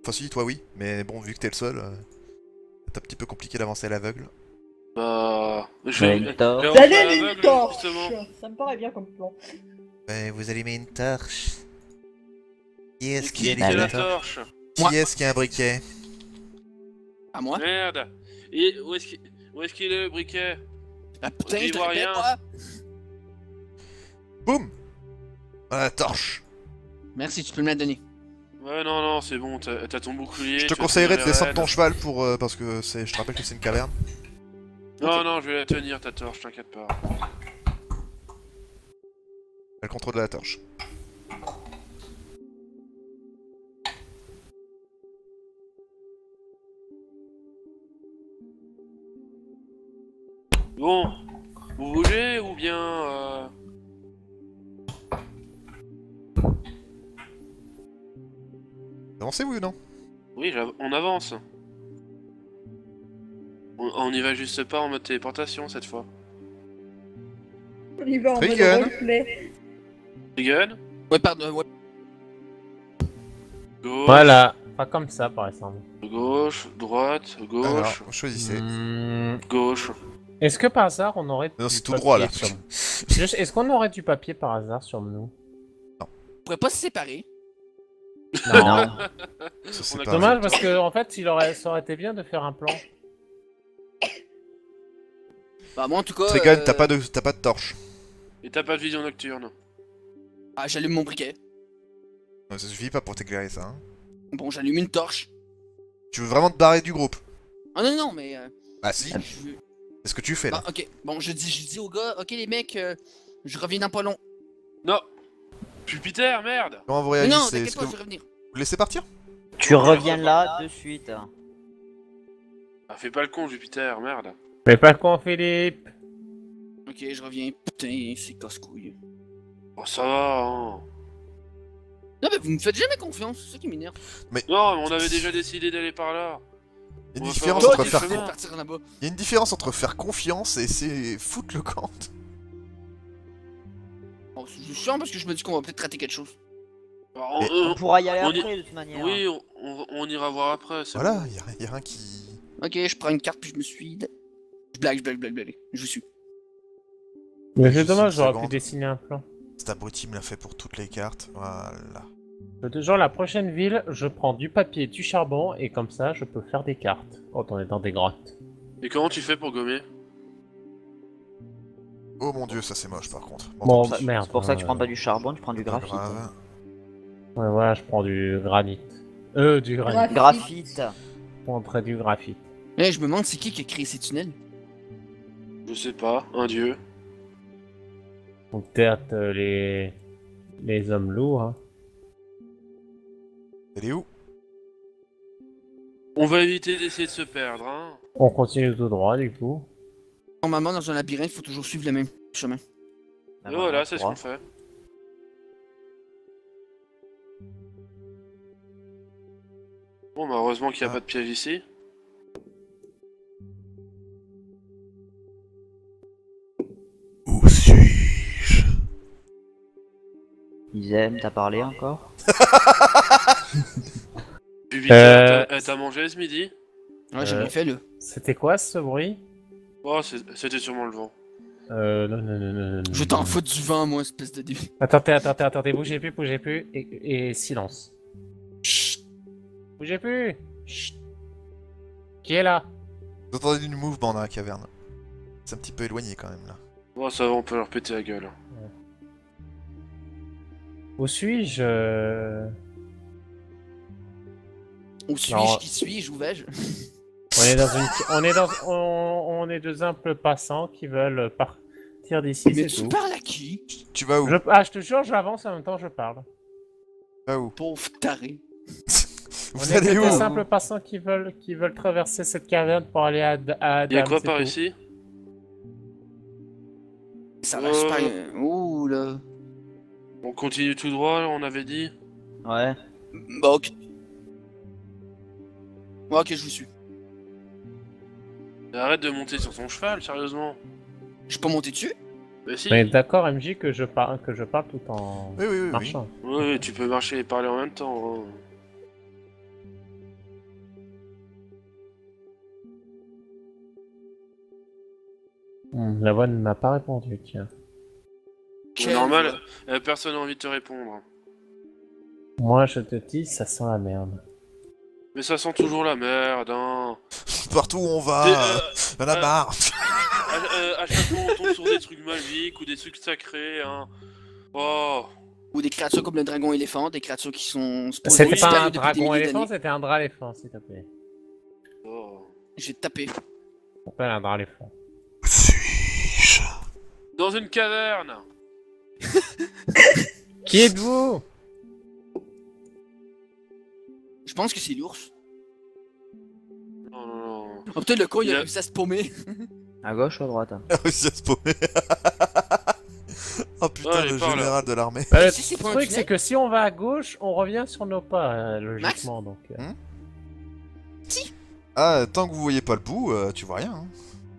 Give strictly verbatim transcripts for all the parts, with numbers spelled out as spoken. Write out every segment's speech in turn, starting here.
Enfin si, toi oui, mais bon, vu que t'es le seul, euh, c'est un petit peu compliqué d'avancer à l'aveugle. Bah... Je Mais vais... une torche. je vais avancer à Donnez une l'aveugle, torche. justement. Ça me paraît bien comme plan. Ouais, vous allumez une torche. Qui Et est-ce qui qui allume tient une la torche? torche? Moi. Qui est-ce qui a un briquet? À moi? Merde. Et où est-ce qu'il où est-ce qu'il est, le briquet? Ah putain, j'y je te vois répète, rien. moi! Boum! Voilà la torche. Merci, tu peux me la donner. Ouais, non, non, c'est bon, t'as t'as ton bouclier. Je te tu vas conseillerais tenir de les descendre rênes. ton cheval pour euh, parce que c'est, je te rappelle que c'est une caverne. Non, non, je vais la tenir, ta torche, t'inquiète pas. Elle le contrôle de la torche. Bon, vous bougez ou bien... Euh... Avancez oui ou non? Oui, j'av- on avance. On, on y va juste pas en mode téléportation cette fois. On y va en mode Trigun. roleplay. Trigun, Ouais, pardon, ouais. gauche, Voilà, pas comme ça par exemple. gauche, droite, gauche, Alors, choisissez. Hmm, gauche. Est-ce que par hasard on aurait Non, du c'est tout papier droit là. sur- Juste, est-ce qu'on aurait du papier par hasard sur nous? On pourrait pas se séparer. Non. Ça, c'est On a pas- Dommage parce que en fait, il aurait, ça aurait été bien de faire un plan. Bah, moi en tout cas. Trigun, euh, t'as pas de, t'as pas de torche. Et t'as pas de vision nocturne. Ah, j'allume mon briquet. Non, ça suffit pas pour t'éclairer ça. Hein. Bon, j'allume une torche. Tu veux vraiment te barrer du groupe? Ah non, non, mais. Euh, Bah si. je veux- C'est ce que tu fais là. Ah, ok. Bon, je dis, je dis aux gars, ok les mecs, euh, je reviens dans pas long. Non. Jupiter, merde. Comment vous Mais réagissez? non, Est-ce t'inquiète que pas, vous... je vais revenir. vous laissez partir? Tu reviens là de suite. Ah, fais pas le con, Jupiter, merde. Fais pas le con, Philippe. Ok, je reviens. Putain, c'est casse-couille. Oh, ça va, hein. Non, mais vous me faites jamais confiance, c'est ça qui m'énerve. Non, mais on avait déjà décidé d'aller par là. Il y a On une va différence faire entre un faire petit de chemin. partir là-bas. Il y a une différence entre faire confiance et c'est foutre le camp. Bon, c'est chiant parce que je me dis qu'on va peut-être rater quelque chose. Alors, Mais on- On pourra y aller on y- après de toute manière. Oui, on, on- on ira voir après. c'est Voilà, bon. il y, a- y a rien qui... Ok, je prends une carte puis je me suis. Je blague, je blague, je blague, je blague. Je vous suis. Mais c'est Juste dommage, une j'aurais pu seconde. dessiner un plan. Cet abruti me l'a fait pour toutes les cartes. Voilà. Genre la prochaine ville, je prends du papier, du charbon et comme ça, je peux faire des cartes quand on est dans des grottes. Et comment tu fais pour gommer? Oh mon dieu, ça c'est moche par contre. Bon, tant bah, pis. merde. C'est pour ça que tu euh, prends pas du charbon, tu prends du Pas graphite. grave. Ouais, voilà, je prends du granit. Euh, du granit. Graphite. Graphite. Je prendrais du graphite. Eh, je me demande c'est qui qui a créé ces tunnels. Je sais pas, un dieu. Donc peut-être euh, les... les hommes loups, hein. Elle est où? On va éviter d'essayer de se perdre, hein. On continue tout droit du coup. Normalement, dans un labyrinthe, il faut toujours suivre le même chemin. Ah Et bah, voilà, on c'est ce pourra. qu'on fait. Bon, bah heureusement qu'il n'y a Ah. pas de piège ici. Où suis-je? Ils aiment, t'as parlé encore? Jupiter, Euh, t'as- eh, t'as mangé ce midi? Ouais, j'ai Euh. bien fait là. C'était quoi ce bruit? Oh, c'est- c'était sûrement le vent. Euh, non, non, non, non, non. Je t'en fous du vent, moi, espèce de début. Attendez, attendez, attendez, bougez plus, bougez plus, et, et silence. Chut. Bougez plus. Chut. Qui est là? Vous entendez du mouvement dans la caverne. C'est un petit peu éloigné quand même là. Bon, ça va, on peut leur péter la gueule. Où suis-je? euh Où suis-je? Non. Qui suis-je? Où vais-je? On est dans une, on est dans, on, on est deux simples passants qui veulent partir d'ici, Mais c'est tu tout. parles à qui? Tu vas où? Je, ah, je te jure, j'avance en même temps, je parle. Tu vas où? Pauvre taré. On Vous est allez que où? des simples passants qui veulent, qui veulent traverser cette caverne pour aller à, à Adam. Y'a quoi c'est par tout. ici? Ça va Euh. super. euh, Ouh là. On continue tout droit, on avait dit. Ouais. Bah, ok. Ouais, ok, je vous suis. Arrête de monter sur ton cheval, sérieusement. Je suis pas monté dessus? Bah si. Mais d'accord, M J, que je parle, que je parle tout en Oui, oui, oui. oui. marchant. Oui, tu peux marcher et parler en même temps. hein. Hmm, La voix ne m'a pas répondu, tiens. C'est normal, euh, personne n'a envie de te répondre. Moi, je te dis, ça sent la merde. Mais ça sent toujours la merde, hein. Partout où on va, Des- euh, euh, y'en a euh, marre. À, euh, à chaque fois on tombe sur des trucs magiques ou des trucs sacrés, hein. Oh. Ou des créatures comme le dragon éléphant, des créatures qui sont supposées C'était oui, pas disparaître un depuis des dragon milliers éléphant, d'années. c'était un drap éléphant, s'il te plaît. Oh. J'ai tapé. Ça s'appelle un drap éléphant. Où suis-je? Dans une caverne. Qui êtes-vous? Je pense que c'est l'ours. Non, non, non. Oh, peut-être le con, il Il a a- réussi à se paumer. À gauche ou à droite? Il a réussi à se paumer. Oh putain, Ouais, il est le par là. général de l'armée. Bah, le Si c'est pas un truc, tunnel. c'est que si on va à gauche, on revient sur nos pas, euh, logiquement, donc... euh. Hmm Ah, tant que vous voyez pas le bout, euh, tu vois rien. Hein.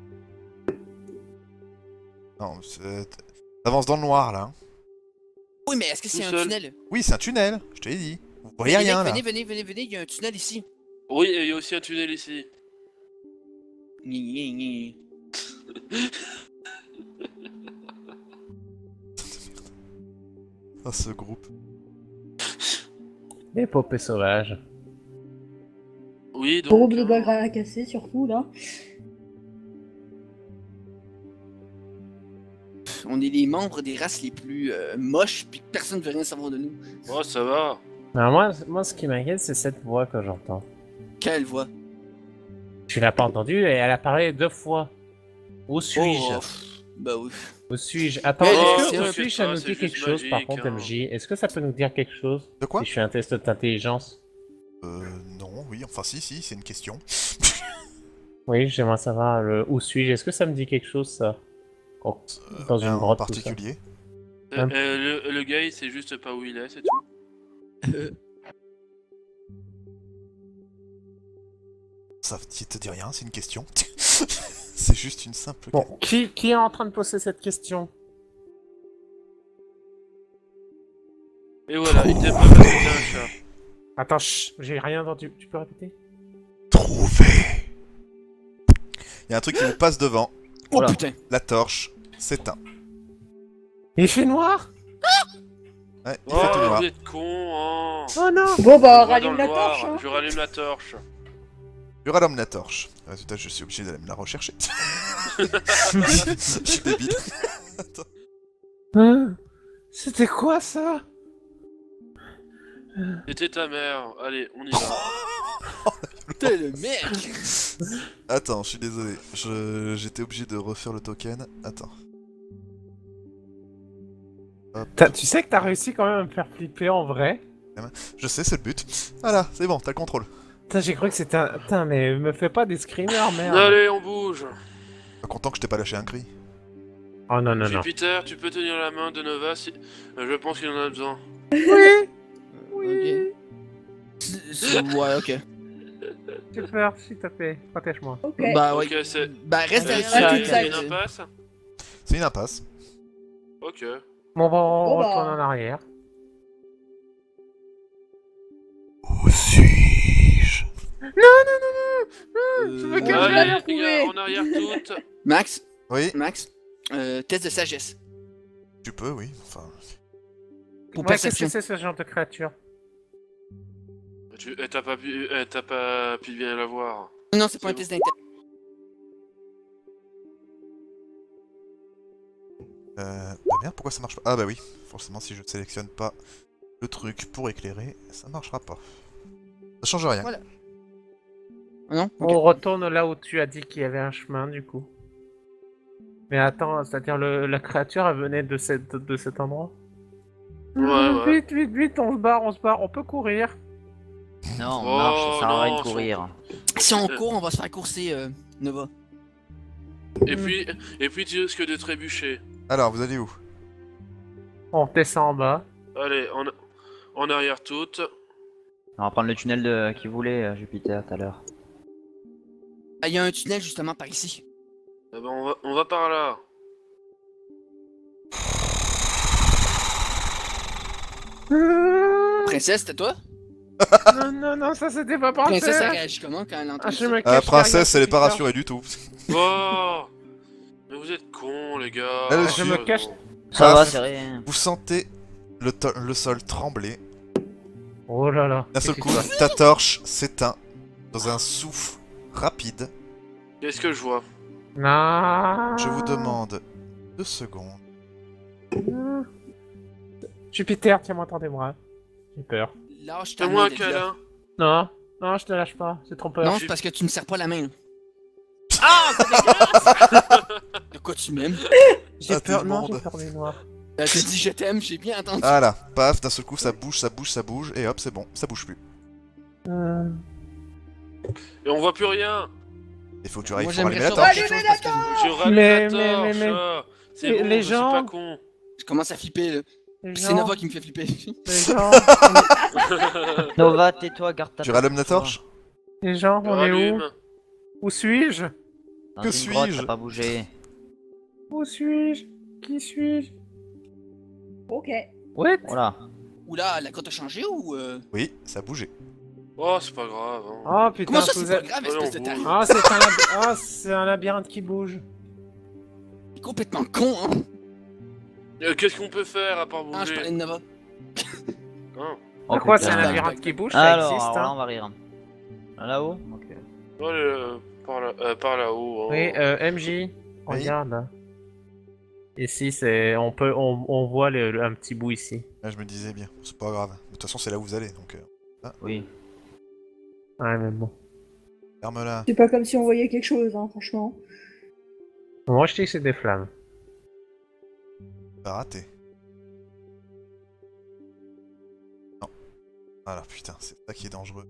Non, c'est... T'avances dans le noir, là. hein. Oui, mais est-ce que c'est Tout un seul. tunnel? Oui, c'est un tunnel, je te l'ai dit. Vous voyez Les rien, mecs, là. venez, venez, venez, venez, il y a un tunnel ici. Oui, et il y a aussi un tunnel ici. Gni, gni, gni. Ah, ce groupe. Épopée sauvage. Oui, donc... Groupe de euh, bagarre à casser, surtout, là. On est les membres des races les plus euh, moches, puis personne ne veut rien savoir de nous. Oh, ça va. Alors moi, moi, ce qui m'inquiète, c'est cette voix que j'entends. Quelle voix? Tu l'as pas entendue et elle a parlé deux fois. Où suis-je? Oh, pff, bah oui. Où suis-je? Attends, Mais est-ce c'est que un où suis-je, ça fait nous pas, dit c'est quelque juste chose par magique, contre, hein. M J? Est-ce que ça peut nous dire quelque chose? De quoi? Si je fais un test d'intelligence. Euh, non, oui, enfin si, si, c'est une question. Oui, j'aimerais savoir le où suis-je. Est-ce que ça me dit quelque chose, ça? Oh, Euh, dans rien une en grotte, tout ça. particulier. Euh, Hum. euh, le, le gars, il sait juste pas où il est, c'est tout. Euh, Ça te te dit rien, c'est une question. C'est juste une simple Bon, question. qui, qui est en train de poser cette question? Et voilà, il t'a pas fait un chat. Attends, chut, j'ai rien entendu. Tu peux répéter? Trouvé. Il y a un truc qui vous passe devant. Oh Voilà. putain. La torche s'éteint. Il fait noir? Ouais, il Oh, fait tout noir. vous êtes con, hein. Oh non! Bon, bah, On va dans rallume le la noir, torche, hein. Je rallume la torche. Je rallume la torche. Résultat, je suis obligé d'aller me la rechercher. Je suis débile. Hein? C'était quoi ça? C'était ta mère. Allez, on y va. Putain, le mec. Attends, je suis désolé. Je... J'étais obligé de refaire le token. Attends. Hop. T'as- Tu sais que t'as réussi quand même à me faire flipper en vrai? Je sais, c'est le but. Voilà, c'est bon, t'as le contrôle. Putain, j'ai cru que c'était un... Putain, mais me fais pas des screamers, merde! Allez, on bouge. Pas content que je t'ai pas lâché un cri. Oh non, non, non. Jupiter, tu peux tenir la main de Nova si... euh, Je pense qu'il en a besoin. Oui! Ok. C'est- c'est- Ouais, ok. Super, s'il te plaît, protège-moi. Ok. Bah ouais. Ok, c'est... Bah reste Euh, derrière c'est la un une- cul-de-sac. c'est une impasse. C'est une impasse. Ok. Bon, bon, on Bon, bah. retourne en arrière. Où suis-je? Je me Euh, cache. Ouais. Allez, l'avais les retrouvé. gars, en arrière toutes. Max, Oui, Max, euh, test de sagesse. tu peux, oui. Enfin, Pour Ouais, qu'est-ce que perception. c'est ce genre de créature? Tu... eh, T'as pas pu... eh, T'as pas pu bien la voir. Non, c'est pas un test d'intelligence. euh... Bah merde, pourquoi ça marche pas? Ah bah oui, forcément si je ne sélectionne pas le truc pour éclairer, ça marchera pas. Ça change rien. Voilà. Ah non? Ok. On retourne là où tu as dit qu'il y avait un chemin, du coup. Mais attends, c'est-à-dire le, la créature, elle venait de, cette, de cet endroit? Ouais, ouais. Vite, vite, vite, on se barre, on se barre, on peut courir. Non, on Oh, marche, ça sert à rien non, de courir. Si on court, on va se faire courser, euh, Nova. Et puis... Et puis tu risques de trébucher. Alors, vous allez où? On descend en bas. Allez, en... En arrière toutes. On va prendre le tunnel de... qui voulait euh, Jupiter tout à l'heure. Ah, il y a un tunnel justement par ici. Eh ben, on va, on va par là. Princesse, c'était toi? Non, non, non, ça c'était pas parfait. Princesse, elle réagit comment quand elle entend Ah, je ça? me Ah, cache princesse, derrière elle est pas Jupiter. rassurée du tout. Oh Mais vous êtes cons, les gars. Là, je me cache. Ça Ah, va, c'est- c'est rien. Vous sentez le, to- le sol trembler. Oh là là. D'un seul Qu'est-ce coup, qui se passe ta torche s'éteint dans un souffle rapide. Qu'est-ce que je vois? Non. Je vous demande deux secondes. Jupiter, tiens-moi dans tes bras. J'ai peur. Lâche ta Fais-moi main, un Delia. câlin. Non, non, je te lâche pas. J'ai trop peur. Non, je- c'est parce que tu me serres pas la main. là. Ah, c'est dégueulasse. De quoi tu m'aimes? J'ai Ah, peur. tout le Non, monde. j'ai peur des noirs. Euh, je te dis je t'aime, j'ai bien entendu. Voilà, paf, d'un seul coup ça bouge, ça bouge, ça bouge, et hop, c'est bon, ça bouge plus. Euh, Et on voit plus rien. Il faut que tu arrives Moi pour allumer j'aimerais la ça torche. voir quelque chose parce que Je rallume Mais- la mais- torche. mais- mais- ah. C'est les- bon, les je gens- suis pas con. je commence à flipper là. les C'est gens- Nova qui me fait flipper. Les gens, Nova, tais-toi, garde ta Tu rallumes la torche? les gens, Je on est où? rallume. Où suis-je? Dans Que une grotte, suis-je? t'as pas bougé. Où suis-je? Qui suis-je? Ok. What? Voilà. Oula, la cote a changé ou. euh, Oui, ça a bougé. Oh, c'est pas grave. Hein. Oh putain, Comment ça vous c'est pas êtes- grave, Oh, espèce de non, taré? Ah, c'est un, laby- ah, c'est un labyrinthe qui bouge. T'es complètement con, hein? Euh, Qu'est-ce qu'on peut faire à part Ah, je bouger? parlais de Nova. Hein. Oh, Quoi, putain. c'est un putain. labyrinthe qui bouge? Ça Alors, existe, alors là, hein? on va rire. Là-haut Ok. Allez, euh, par là, euh, par là-haut. hein. Oui, euh, M J, Oui. regarde. Ici, c'est, on peut, on, on voit le- le- un petit bout ici. Là, je me disais bien, c'est pas grave. De toute façon, c'est là où vous allez, donc euh, Oui. Ouais, mais bon. ferme-la. C'est pas comme si on voyait quelque chose, hein, franchement. Moi, je dis que c'est des flammes. Pas raté. Non. Voilà, putain, c'est ça qui est dangereux.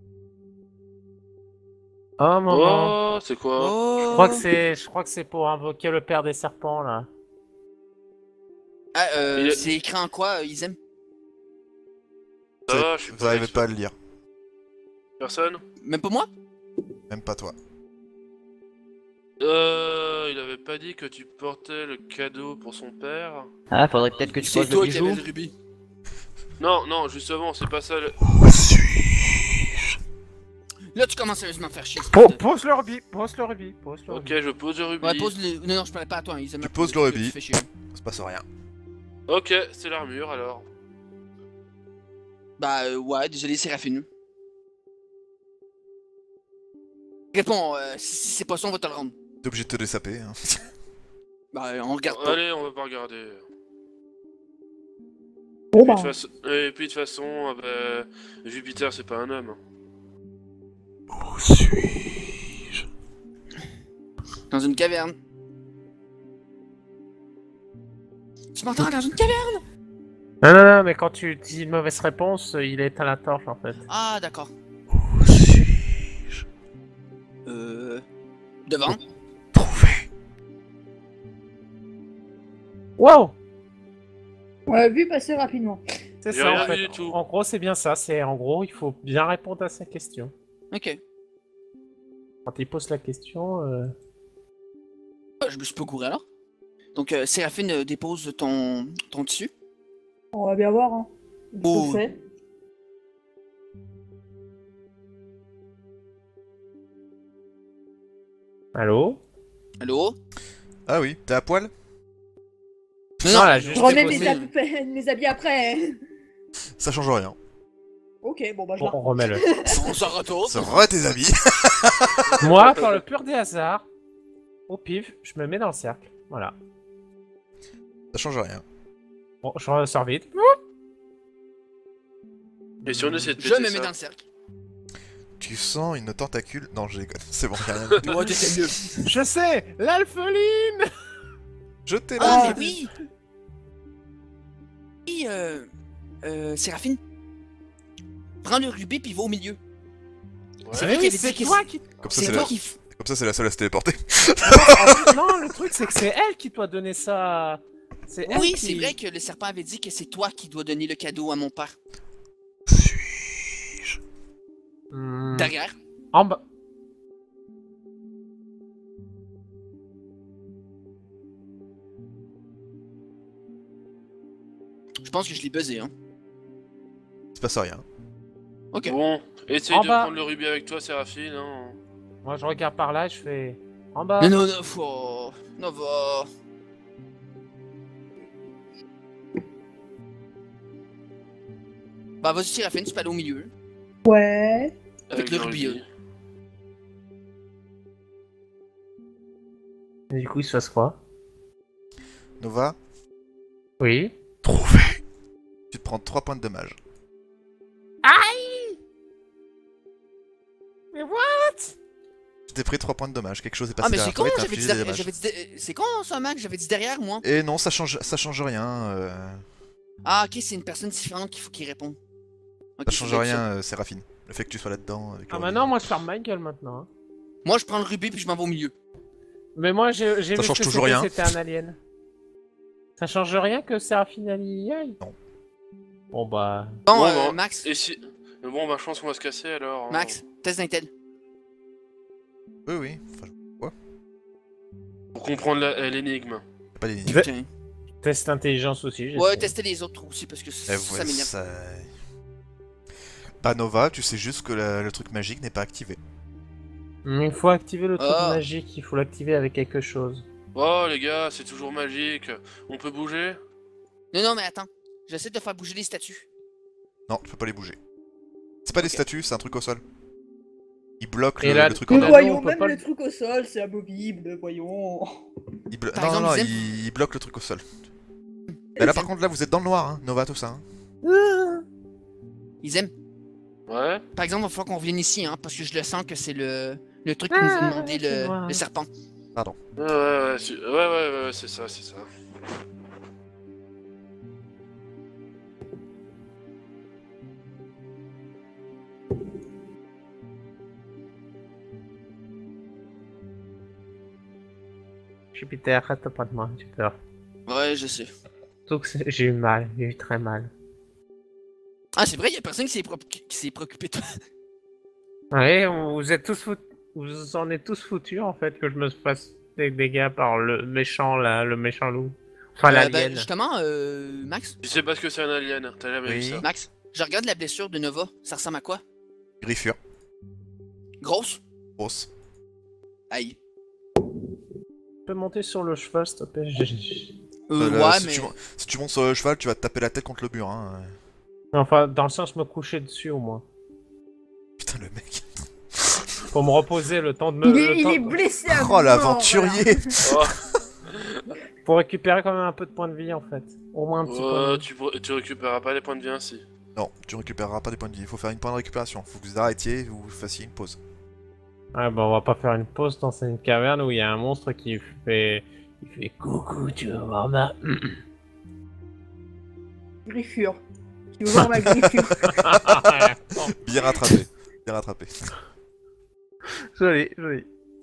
Oh, maman. Oh, c'est quoi? Oh! Je crois que c'est, je crois que c'est pour invoquer le père des serpents, là. Ah, euh, Il est- c'est écrit en quoi, euh, ils aiment? Ah, je suis Vous pas n'arrivez expert. pas à le lire, Personne? Même pas moi? même pas toi. Euh, il avait pas dit que tu portais le cadeau pour son père? Ah, faudrait peut-être que tu C'est poses le toi qui bijou. avais le rubis. Non, non, justement, c'est pas ça le... Où suis-je? Là, tu commences sérieusement à me faire chier. Po- espèce de- pose le rubis, pose le rubis, pose le Ok, rubis. je pose le rubis. Ouais, pose le. Non, non, je parlais pas à toi, hein, ils aiment Tu pas poses que le tu rubis. fais chier. Il se passe rien. Ok, c'est l'armure alors. Bah, euh, ouais, désolé, Séraphine. Réponds, euh, si, si c'est pas ça, on va te le rendre. T'es obligé de te dessaper. Hein. Bah, euh, on regarde pas. Allez, on va pas regarder. Bon Et, bah. de façon- et puis de toute façon, euh, bah, Jupiter c'est pas un homme. Où suis-je? Dans une caverne. Tu m'entends dans une caverne? Non, non, non, mais quand tu dis une mauvaise réponse, il éteint la torche, en fait. Ah, d'accord. Où suis-je? Euh. Devant. Trouvé. Wow! On l'a vu passer rapidement. C'est J'ai ça, rien en fait. vu du tout. En gros, c'est bien ça. C'est en gros, il faut bien répondre à sa question. Ok. Quand il pose la question, euh... Ah, je me suis pas couru alors. Donc, euh, Séraphine euh, dépose ton, ton tissu. On va bien voir, hein. Ce Oh. que c'est. allô? Allô? Ah oui, t'es à poil? Non, Non, là, je je Je remets déposé. mes, hab- mes habits après. Ça change rien. Ok, bon bah je Bon, la on remet le. On s'en retourne. Ça re tes habits. Moi, par le pur des hasards, au pif, je me mets dans le cercle. Voilà. Ça change rien. Bon, je ressors vite. Et si on essaie de Je péter me ça mets dans le cercle. Tu sens une tentacule. Non, je déconne. C'est bon, y'a rien du tout. Ouais, t'étais mieux. Je sais, l'alpheline. Je t'ai Ah, là. mais oui! Oui, euh. Euh. Séraphine? Prends le rubis puis va au milieu. C'est Ouais. vrai qu'il y avait c'est dit que toi qui. Comme ça, C'est c'est toi la... qui. f- Comme ça, c'est la seule à se téléporter. Non, le truc, c'est que c'est elle qui doit donner ça. C'est elle Oui, qui- c'est vrai que le serpent avait dit que c'est toi qui dois donner le cadeau à mon père. Suis-je? Hmm. Derrière. En bas. Je pense que je l'ai buzzé, hein. Il se passe rien. Ok. Bon, essaye En de bas. prendre le rubis avec toi, Séraphine. Hein. Moi, je regarde par là, je fais. En bas. Non, non, non, faut... Nova. Bah vas-y Séraphine, tu peux aller au milieu. Ouais. Avec le rubis. rubis. Et du coup, il se passe quoi? Nova, Oui. trouvé. Tu te prends trois points de dommage. Mais what? Tu t'es pris trois points de dommage. Quelque chose est Ah passé mais c'est derrière con, toi et t'as j'avais dit, infligé des derrière- dommages. j'avais dit de- c'est con ça Max, j'avais dit derrière moi. Et non, ça change, ça change rien. euh, Ah ok, c'est une personne différente qu'il faut qu'il réponde. Ok, Ça c'est change bien rien, ça. euh, Séraphine. Le fait que tu sois là-dedans. avec le Ah rubis. maintenant, moi je ferme ma gueule maintenant. hein. Moi je prends le rubis puis je m'en vais au milieu. Mais moi j'ai j'ai Ça vu change ce que toujours c'était, rien. c'était un alien. Ça change rien que Séraphine Ali y aille? Non. Bon bah... Bon, Bon, euh, bon. Max, Et si. Mais bon, bah, je pense qu'on va se casser alors. hein. Max, test d'intel. Oui, oui. Enfin, je- Pour comprendre la- l'énigme. y a pas d'énigme. Ouais. Tiens. Test intelligence aussi, j'ai Ouais, fait. testez les autres aussi parce que ça, Eh ça ouais, m'énerve. ça... Bah Nova, tu sais juste que la- le truc magique n'est pas activé. Mais il faut activer le truc Ah. magique, il faut l'activer avec quelque chose. Oh les gars, c'est toujours magique. On peut bouger? Non, non, mais attends. J'essaie de faire bouger les statues. Non, tu peux pas les bouger. C'est pas des Ok. statues, c'est un truc au sol. Il bloque Et le, là- le truc Et en Nous là, bas. nous, voyons on peut même pas le le- truc au sol, c'est abominable, voyons. Il blo- Par non, exemple, non, non, ils aiment- il... il bloque le truc au sol. Mais là, par contre, là, vous êtes dans le noir, hein, Nova, tout ça. hein. Ils aiment. Ouais. Par exemple, il va falloir qu'on revienne ici, hein, parce que je le sens que c'est le, le truc que nous a Ah, demandé c'est le, moi. le serpent. Ouais, ouais, ouais, c'est- ouais, ouais, ouais, c'est ça, c'est ça. Jupiter, arrête pas de moi, j'ai peur. Ouais, je sais. Surtout que c'est- j'ai eu mal, j'ai eu très mal. Ah, c'est vrai, il y a personne qui s'est pro- qui s'est préoccupé de toi. Ouais, vous êtes tous fout... vous en êtes tous foutus en fait que je me fasse des dégâts par le méchant là, le méchant loup. Enfin Euh, l'alien. ben, justement, euh, Max, Tu sais pas ce que c'est un alien, t'as jamais vu Oui. ça. Max, je regarde la blessure de Nova. Ça ressemble à quoi? Griffure, Grosse? grosse. Aïe. Tu peux monter sur le cheval s'il te plaît? J'ai- Euh, Euh, ouais, si, mais... tu, mon- si tu montes sur le cheval, tu vas te taper la tête contre le mur. Hein. Enfin, dans le sens me coucher dessus au moins. Putain, le mec. Pour me reposer le temps de me... Il le est, il temps est de- blessé à Oh, mort, l'aventurier Oh, Pour récupérer quand même un peu de points de vie en fait. Au moins un petit ouais, peu. tu, pour- tu récupéreras pas les points de vie ainsi. Non, tu récupéreras pas des points de vie. Il faut faire une point de récupération. Faut que vous arrêtiez ou vous fassiez une pause. Ouais, bah on va pas faire une pause dans une caverne où il y a un monstre qui fait... Il fait coucou, tu vas voir ma... Griffure. Tu veux voir ma griffure? Bien rattrapé. Bien rattrapé. Joli, joli.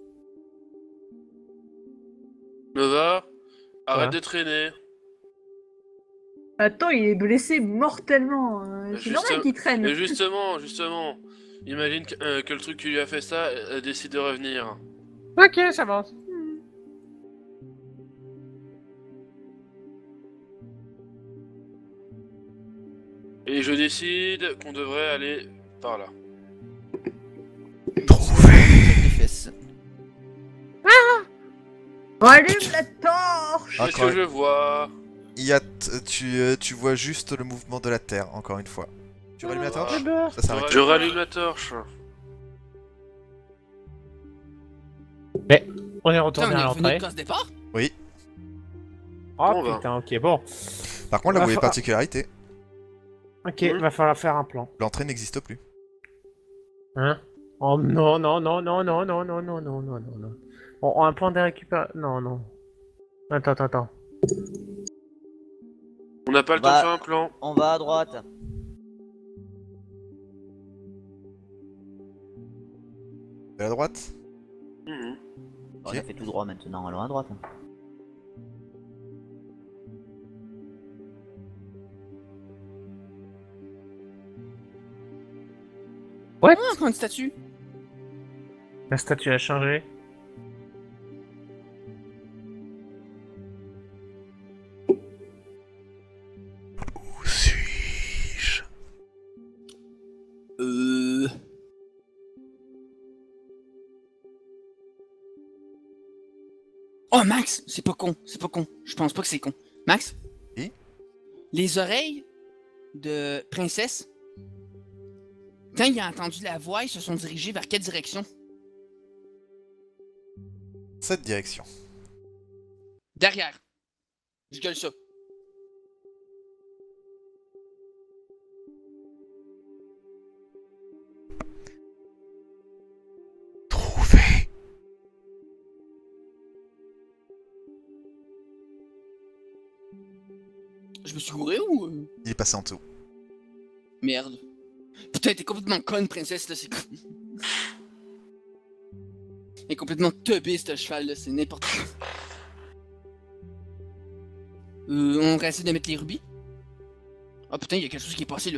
Nova, arrête Ouais. de traîner. Attends, il est blessé mortellement. hein. Mais C'est juste- normal qu'il traîne. Mais justement, justement, imagine que, euh, que le truc qui lui a fait ça euh, décide de revenir. Ok, ça avance. Et je décide qu'on devrait aller par là. Les fesses. Allume la torche. Ah, Qu'est-ce quand que je vois? Il y a t- tu, euh, tu vois juste le mouvement de la Terre, encore une fois. Tu rallumes la torche Eh ben, Ça s'arrête. Je rallume la torche. on est Putain, retourné on à est revenu l'entrée. de classe départ? Oh Bon, bah. putain, ok, bon. Par contre, là, Va vous avez fa- particularité. Ok, Hmm. va falloir faire un plan. L'entrée n'existe plus. Hein? Oh non, non, non, non, non, non, non, non, non, non, non, non. Bon, un plan de récupération... Non, non. Attends, attends, attends. On n'a pas le Bah. temps de faire un plan. On va à droite. À la droite Mhm. On Ok. a fait tout droit maintenant, allons à droite. What? Ah, encore une statue. La statue a changé. Où suis-je? Euh... Oh, Max, c'est pas con, c'est pas con. Je pense pas que c'est con. Max? Oui? Les oreilles de Princesse, quand il a entendu la voix, ils se sont dirigés vers quelle direction? Cette direction. Derrière. Je gueule ça. Trouvé. Je me suis gouré ou... euh? Il est passé en dessous. Merde. Putain, t'es complètement conne, princesse, là, c'est... Elle est complètement teubée, ce cheval, là, c'est n'importe quoi. Euh, on va essayer de mettre les rubis? Ah putain, il y a quelque chose qui est passé, là.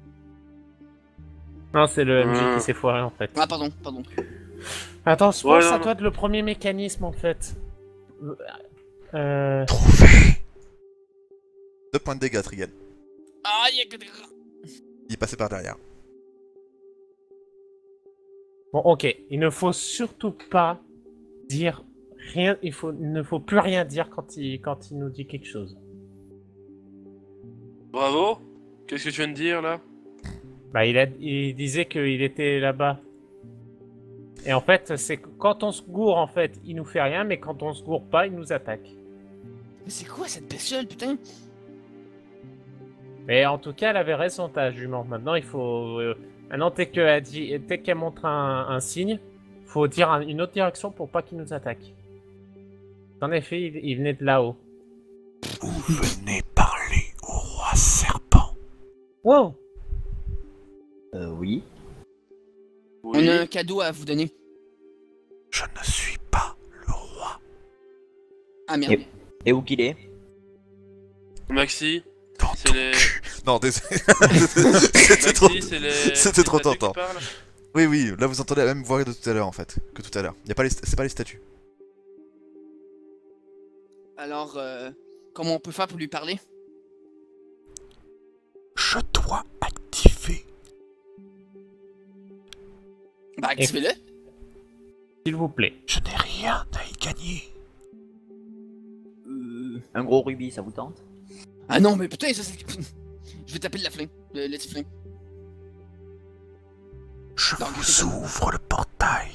Non, c'est le M J Mmh. qui s'est foiré en fait. Ah, pardon, pardon. Attends, je Ouais, pense non, à non. toi de le premier mécanisme en fait. Euh... Trouvé. Deux points de dégâts, Trigan. Ah, il y a que des... Il est passé par derrière. Bon, ok. Il ne faut surtout pas dire rien. Il, faut... il ne faut plus rien dire quand il, quand il nous dit quelque chose. Bravo. Qu'est-ce que tu viens de dire là? Bah, il, a... il disait qu'il était là-bas. Et en fait, c'est que quand on se gourre, en fait, il nous fait rien, mais quand on se gourre pas, il nous attaque. Mais c'est quoi cette bestiole, putain? Mais en tout cas, elle avait raison, ta jument. Maintenant, il faut... euh, Maintenant, dès qu'elle dit... dès qu'elle montre un, un signe, faut dire un- une autre direction pour pas qu'il nous attaque. En effet, il, il venait de là-haut. Vous venez parler au roi serpent. Wow! Euh, oui. Oui. On a un cadeau à vous donner. Je ne suis pas le roi. Ah merde. Et- Et où qu'il est? Maxi. Dans C'est ton les- cul. Non, désolé. C'était trop... Maxi, c'est les... C'était trop les statues qui tentant. parlent. Oui, oui, là vous entendez la même voix de tout à l'heure en fait. Que tout à l'heure. Y a pas les... C'est pas les statues. Alors, euh, comment on peut faire pour lui parler? Je dois activer. Bah, activez-le. S'il vous plaît. Je n'ai rien à y gagner. Euh... Un gros rubis, ça vous tente? Ah non, mais putain, ça c'est... Je vais taper le laflin, le, le tiflin. Je Non, vous c'est pas- ouvre le portail.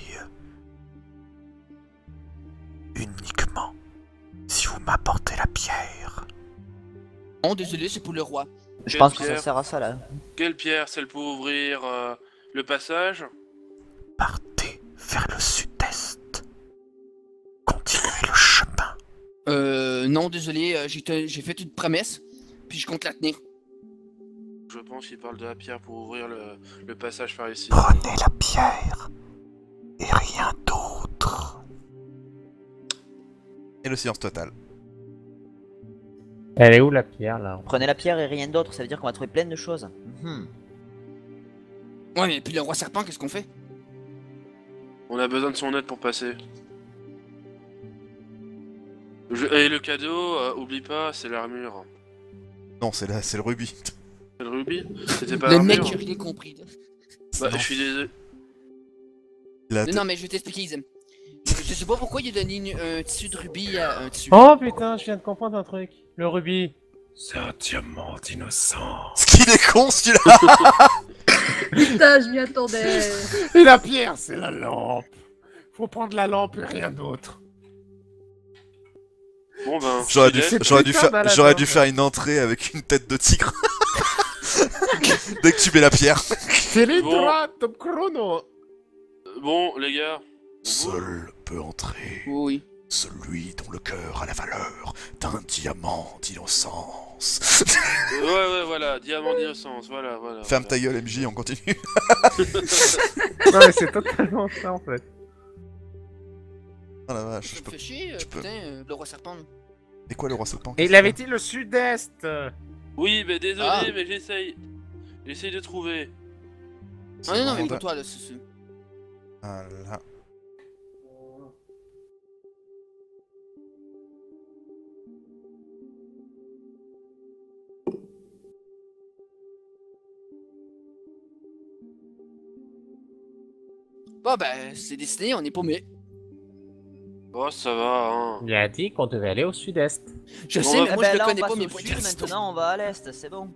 Uniquement si vous m'apportez la pierre. Non, désolé, c'est pour le roi. Je Quelle pense que ça pierre? sert à ça là. Quelle pierre? Celle pour ouvrir euh, le passage? Partez vers le sud-est. Continuez le chemin. Euh, non, désolé, euh, j'ai te- j'ai fait une promesse, puis je compte la tenir. Je pense qu'il parle de la pierre pour ouvrir le, le passage par ici. Prenez la pierre et rien d'autre. Et le silence total. Elle est où la pierre là? Prenez la pierre et rien d'autre, ça veut dire qu'on va trouver plein de choses. Mhm. Ouais, mais puis le roi serpent, qu'est-ce qu'on fait? On a besoin de son aide pour passer. Je- Et le cadeau, euh, oublie pas, c'est l'armure. Non, c'est là, c'est le rubis. C'est le rubis? C'était pas Le mec l'armure? qui a rien compris. là. Bah, Non. je suis désolé. La Non, non, mais je vais t'expliquer, Izem. Je je sais pas pourquoi il a donné une- un tissu de rubis à un tissu. Oh putain, je viens de comprendre un truc. Le rubis. C'est un diamant d'innocence. Ce qu'il est con celui-là. Putain, je m'y attendais. Et la pierre, c'est la lampe. Faut prendre la lampe et rien d'autre. Bon ben, J'aurais je dû, te laisse. j'aurais dû, putain faire, d'Aladin, j'aurais dû quoi. faire une entrée avec une tête de tigre. Dès que tu mets la pierre. C'est les Bon. droits, top chrono. Bon, les gars. Seul peut entrer Oui. celui dont le cœur a la valeur d'un diamant d'innocence. Euh, ouais, ouais, voilà, diamant d'innocence, voilà, voilà. Ferme ta voilà. gueule M J, on continue. Non mais c'est totalement ça en fait. Oh la vache, Ça je me peux... fait chier, euh, je peux. putain, euh, le roi serpent. là. Et quoi le roi serpent? Et il avait dit le sud-est. Oui, mais désolé, Ah. mais j'essaye. J'essaye de trouver. Ah non, non, mais C'est pas toi, là, c'est c'est- Voilà. Bon, ben, c'est décidé, on est paumé. Oh, ça va, hein. Il a dit qu'on devait aller au sud-est. Je Bon, sais, bah, mais Eh moi je ben le là, on connais pas passe mes au points sud, cardinaux. maintenant on va à l'est, c'est bon.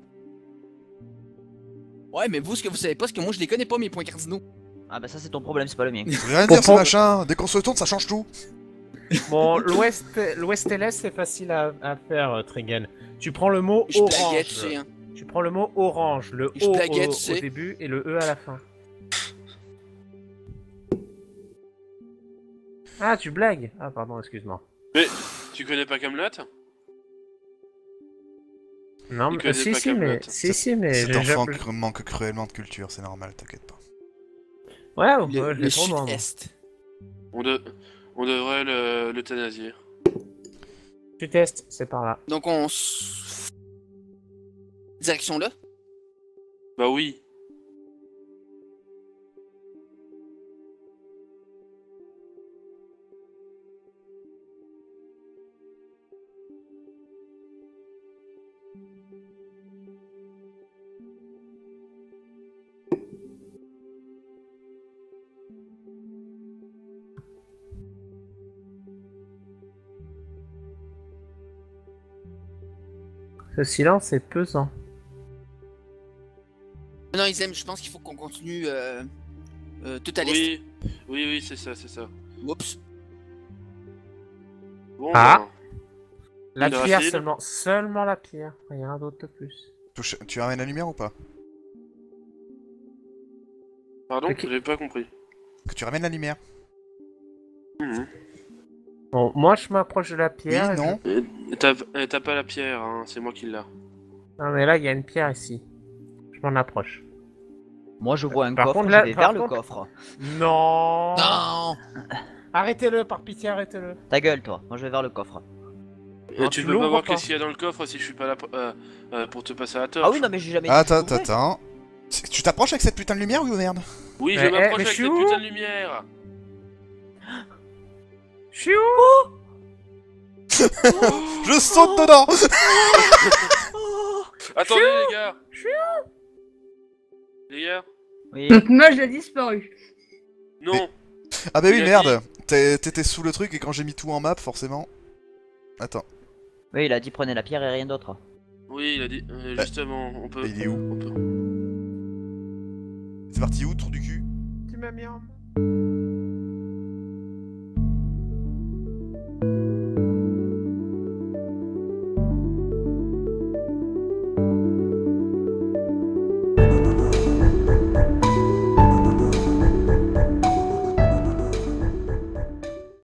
Ouais, mais vous, ce que vous savez pas, c'est que moi je les connais pas mes points cardinaux. Ah bah ça c'est ton problème, c'est pas le mien. Ça veut rien dire ce Pour- machin. Dès qu'on se tourne, ça change tout. Bon, l'ouest l'ouest et l'est, c'est facile à, à faire, euh, Trigen. Tu prends le mot Je blaguais, tu orange. sais, hein. Tu prends le mot orange, le Je O blaguais, au, tu sais. au début et le E à la fin. Ah, tu blagues. Ah, pardon, excuse-moi. Mais tu connais pas Camelot? Non, Il mais connaît si, pas si, mais Camelot. si, si, mais Cet j'ai enfant jamais- cre- manque cruellement de culture, c'est normal, t'inquiète pas. Ouais, Le, ouais, le j'ai trop loin, moi. sud-est. On, de... On devrait le- l'euthanasier. Tu testes, c'est par là. Donc on... s- Direction là? Bah oui. Ce silence est pesant. Non, ils aiment, je pense qu'il faut qu'on continue euh, euh, tout à l'est. Oui, oui, oui, c'est ça, c'est ça. Oups. Bon, Ah. bah, La Une pierre racine. seulement, seulement la pierre, rien d'autre de plus. Touche- Tu ramènes la lumière ou pas? pardon, Ok. j'ai pas compris. Que tu ramènes la lumière? Mhm. Bon, moi je m'approche de la Oui, pierre. et non? Et T'as et t'as pas la pierre, hein, c'est moi qui l'ai. je- Non, mais là il y a une pierre ici. Je m'en approche. Moi je vois un Par coffre, contre, je là- vais par vers contre- le coffre. Non. Non. Arrêtez-le, par pitié, arrêtez-le. Ta gueule toi, moi je vais vers le coffre. Et Non, tu tu peux pas l'ouvres voir pas. qu'est-ce qu'il y a dans le coffre si je suis pas là pour, euh, euh, pour te passer à la torche. Ah oui non mais j'ai jamais dit Attends, que je attends, pouvais. attends. C'est- Tu t'approches avec cette putain de lumière ou merde? Oui, je Mais, m'approche eh, mais avec je suis cette où putain de lumière. Je suis où? Je saute dedans! Attendez les gars. Je suis Les gars. Oui. Notre mage a disparu. Non. Ah bah oui, Il a merde! T'es- T'étais sous le truc et quand j'ai mis tout en map, forcément. Attends, Oui il a dit prenez la pierre et rien d'autre. Oui, il a dit. euh, Bah, justement, on peut. il est où? on peut- c'est parti où, trou du cul? Tu m'as mis en...